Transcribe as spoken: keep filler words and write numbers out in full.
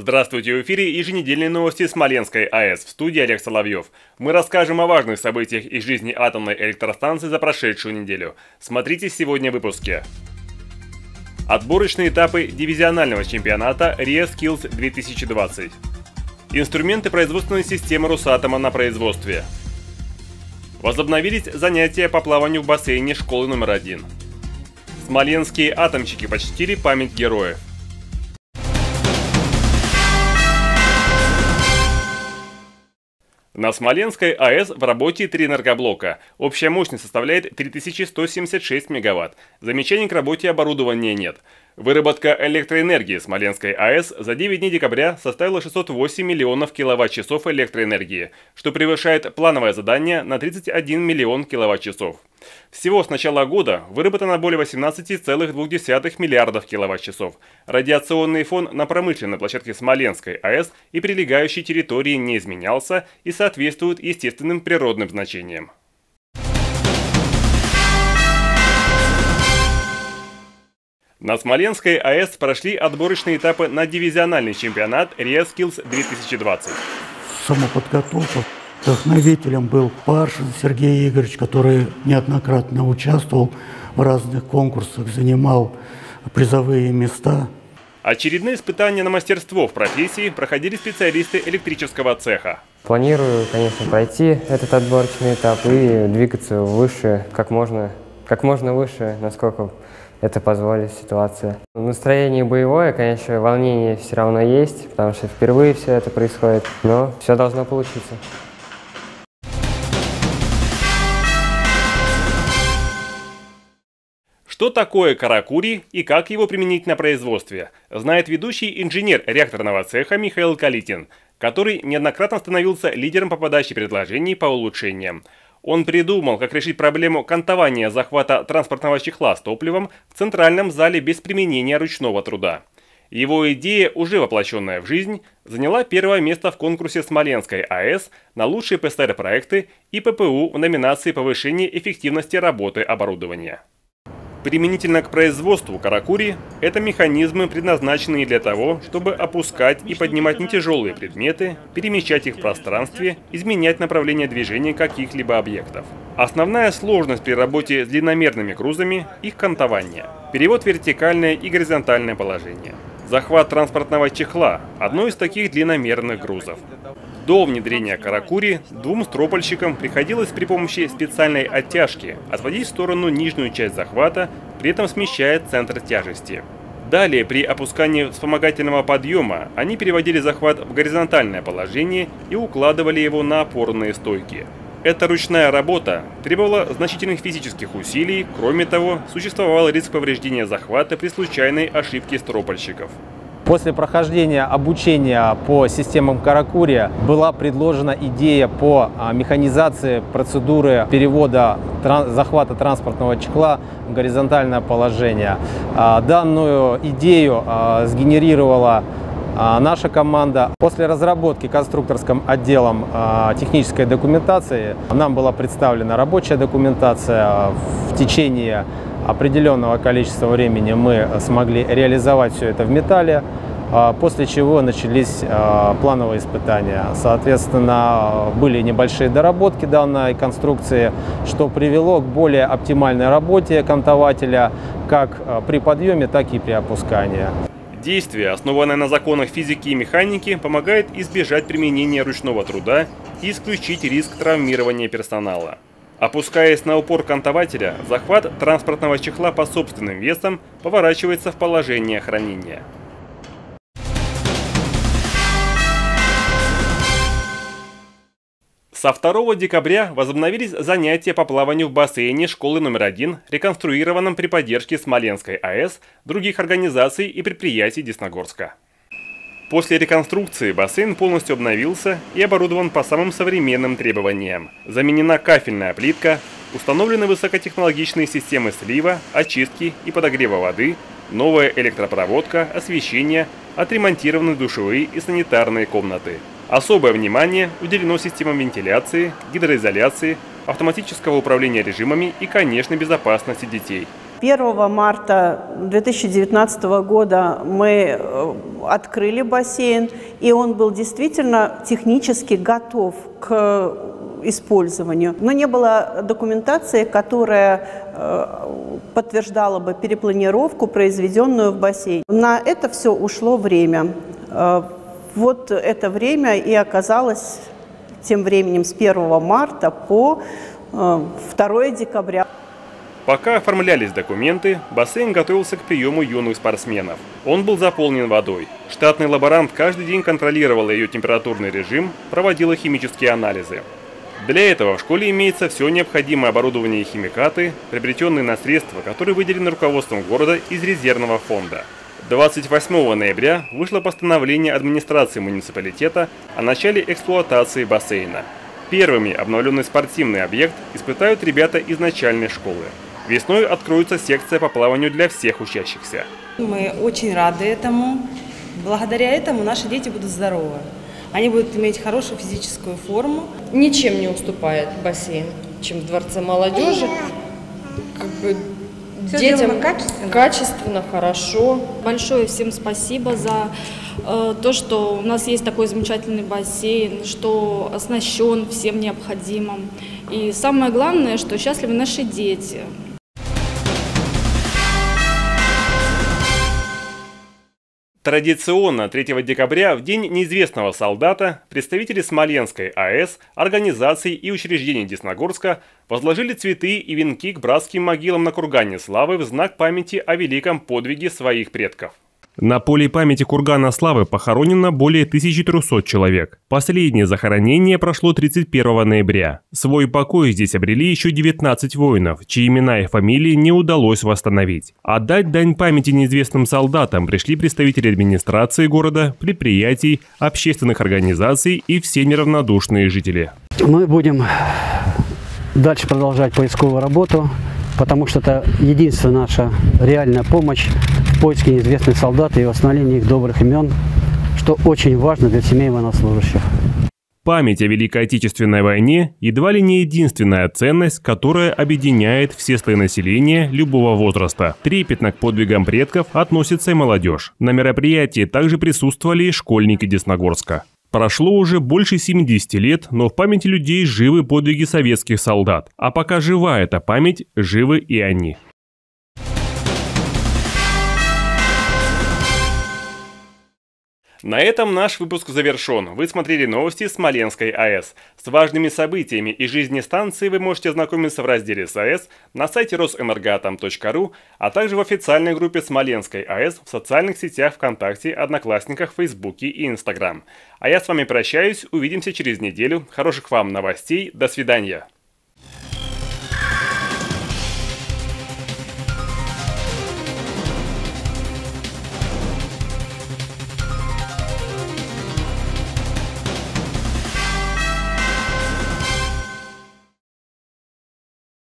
Здравствуйте, в эфире еженедельные новости Смоленской АЭС. В студии Олег Соловьев. Мы расскажем о важных событиях из жизни атомной электростанции за прошедшую неделю. Смотрите сегодня в выпуске. Отборочные этапы дивизионального чемпионата риа-Skills две тысячи двадцать. Инструменты производственной системы Росатома на производстве. Возобновились занятия по плаванию в бассейне школы номер один. Смоленские атомщики почтили память героев. На Смоленской АЭС в работе три энергоблока. Общая мощность составляет три тысячи сто семьдесят шесть мегаватт. Замечаний к работе оборудования нет. Выработка электроэнергии Смоленской АЭС за девять дней декабря составила шестьсот восемь миллионов киловатт-часов электроэнергии, что превышает плановое задание на тридцать один миллион киловатт-часов. Всего с начала года выработано более восемнадцати целых двух десятых миллиардов киловатт-часов. Радиационный фон на промышленной площадке Смоленской АЭС и прилегающей территории не изменялся и соответствует естественным природным значениям. На Смоленской АЭС прошли отборочные этапы на дивизиональный чемпионат риа-Skills две тысячи двадцать. Самоподготовка. Вдохновителем был Паршин Сергей Игоревич, который неоднократно участвовал в разных конкурсах, занимал призовые места. Очередные испытания на мастерство в профессии проходили специалисты электрического цеха. Планирую, конечно, пройти этот отборочный этап и двигаться выше, как можно, как можно выше, насколько это позволит ситуация. Настроение боевое, конечно, волнение все равно есть, потому что впервые все это происходит, но все должно получиться. Что такое каракури и как его применить на производстве, знает ведущий инженер реакторного цеха Михаил Калитин, который неоднократно становился лидером по подаче предложений по улучшениям. Он придумал, как решить проблему кантования захвата транспортного чехла с топливом в центральном зале без применения ручного труда. Его идея, уже воплощенная в жизнь, заняла первое место в конкурсе Смоленской АЭС на лучшие пэ эс тэ эр-проекты и пэ пэ у в номинации повышения эффективности работы оборудования. Применительно к производству каракури, это механизмы, предназначенные для того, чтобы опускать и поднимать нетяжелые предметы, перемещать их в пространстве, изменять направление движения каких-либо объектов. Основная сложность при работе с длинномерными грузами – их кантование, перевод в вертикальное и горизонтальное положение. Захват транспортного чехла – одно из таких длинномерных грузов. До внедрения каракури двум стропольщикам приходилось при помощи специальной оттяжки отводить в сторону нижнюю часть захвата, при этом смещая центр тяжести. Далее, при опускании вспомогательного подъема, они переводили захват в горизонтальное положение и укладывали его на опорные стойки. Эта ручная работа требовала значительных физических усилий, кроме того, существовал риск повреждения захвата при случайной ошибке стропольщиков. После прохождения обучения по системам каракури была предложена идея по механизации процедуры перевода тран- захвата транспортного чехла в горизонтальное положение. Данную идею сгенерировала наша команда. После разработки конструкторским отделом технической документации нам была представлена рабочая документация. В течение определенного количества времени мы смогли реализовать все это в металле, после чего начались плановые испытания. Соответственно, были небольшие доработки данной конструкции, что привело к более оптимальной работе кантователя как при подъеме, так и при опускании. Действие, основанное на законах физики и механики, помогает избежать применения ручного труда и исключить риск травмирования персонала. Опускаясь на упор кантователя, захват транспортного чехла по собственным весам поворачивается в положение хранения. Со второго декабря возобновились занятия по плаванию в бассейне школы номер один, реконструированном при поддержке Смоленской АЭС, других организаций и предприятий Десногорска. После реконструкции бассейн полностью обновился и оборудован по самым современным требованиям. Заменена кафельная плитка, установлены высокотехнологичные системы слива, очистки и подогрева воды, новая электропроводка, освещение, отремонтированы душевые и санитарные комнаты. Особое внимание уделено системам вентиляции, гидроизоляции, автоматического управления режимами и, конечно, безопасности детей. первого марта две тысячи девятнадцатого года мы открыли бассейн, и он был действительно технически готов к использованию. Но не было документации, которая подтверждала бы перепланировку, произведенную в бассейне. На это все ушло время. Вот это время и оказалось тем временем с первого марта по второе декабря. Пока оформлялись документы, бассейн готовился к приему юных спортсменов. Он был заполнен водой. Штатный лаборант каждый день контролировал ее температурный режим, проводила химические анализы. Для этого в школе имеется все необходимое оборудование и химикаты, приобретенные на средства, которые выделены руководством города из резервного фонда. двадцать восьмого ноября вышло постановление администрации муниципалитета о начале эксплуатации бассейна. Первыми обновленный спортивный объект испытают ребята из начальной школы. Весной откроется секция по плаванию для всех учащихся. Мы очень рады этому. Благодаря этому наши дети будут здоровы. Они будут иметь хорошую физическую форму. Ничем не уступает бассейн, чем в Дворце молодежи. Как бы Все детям качественно. качественно, хорошо. Большое всем спасибо за э, то, что у нас есть такой замечательный бассейн, что оснащен всем необходимым. И самое главное, что счастливы наши дети. Традиционно третьего декабря, в День неизвестного солдата, представители Смоленской АЭС, организаций и учреждений Десногорска возложили цветы и венки к братским могилам на кургане славы в знак памяти о великом подвиге своих предков. На поле памяти кургана славы похоронено более тысячи трёхсот человек. Последнее захоронение прошло тридцать первого ноября. Свой покой здесь обрели еще девятнадцать воинов, чьи имена и фамилии не удалось восстановить. Отдать дань памяти неизвестным солдатам пришли представители администрации города, предприятий, общественных организаций и все неравнодушные жители. Мы будем дальше продолжать поисковую работу, потому что это единственная наша реальная помощь в поиске неизвестных солдат и восстановлении их добрых имен, что очень важно для семей военнослужащих. Память о Великой Отечественной войне едва ли не единственная ценность, которая объединяет все слои населения любого возраста. Трепетно к подвигам предков относится и молодежь. На мероприятии также присутствовали и школьники Десногорска. Прошло уже больше семидесяти лет, но в памяти людей живы подвиги советских солдат. А пока жива эта память, живы и они. На этом наш выпуск завершен. Вы смотрели новости Смоленской АЭС. С важными событиями и жизни станции вы можете ознакомиться в разделе САЭС на сайте росэнергоатом точка ру, а также в официальной группе Смоленской АЭС в социальных сетях ВКонтакте, Одноклассниках, Фейсбуке и Инстаграм. А я с вами прощаюсь, увидимся через неделю. Хороших вам новостей, до свидания.